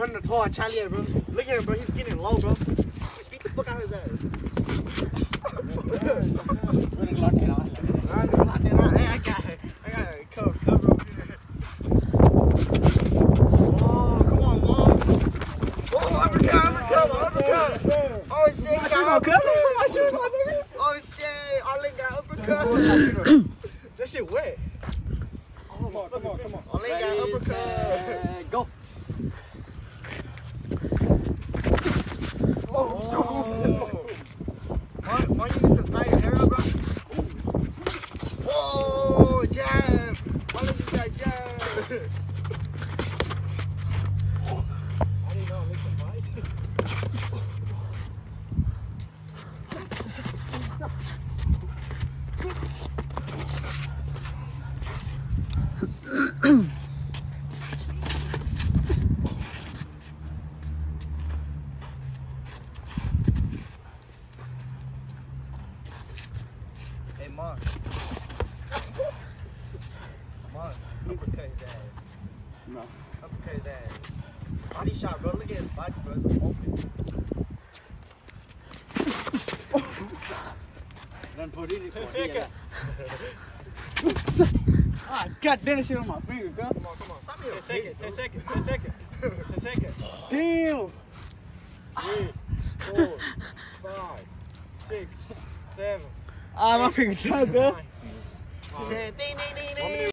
running a tall Charlie, bro. Look at him, bro. He's getting low, bro. Beat the fuck out of his ass. Hey, I got it. Cover over here. Oh, come on, Mom. Oh, uppercut. Oh, shit, got uppercut. Oh, shit, Arlen got uppercut. That shit wet. Come on. Arlen got uppercut. Go. Oh. Why you need to tie your hair up, bro? Oh, jab. Why did you got jab? I didn't know it was a fight. Hey, Mark. Mark, uppercut his ass. No. Uppercut his ass. Body shot, bro. Look at his body, bro. It's open. Run por it. 10 seconds. Ah, God damn, that shit on my finger, girl. Come on. Stop me. 10 seconds. 10 seconds. 10 seconds. 10 seconds. Damn. 3, 4, 5, 6, 7. Ah, my finger dry, girl. 9. Ding.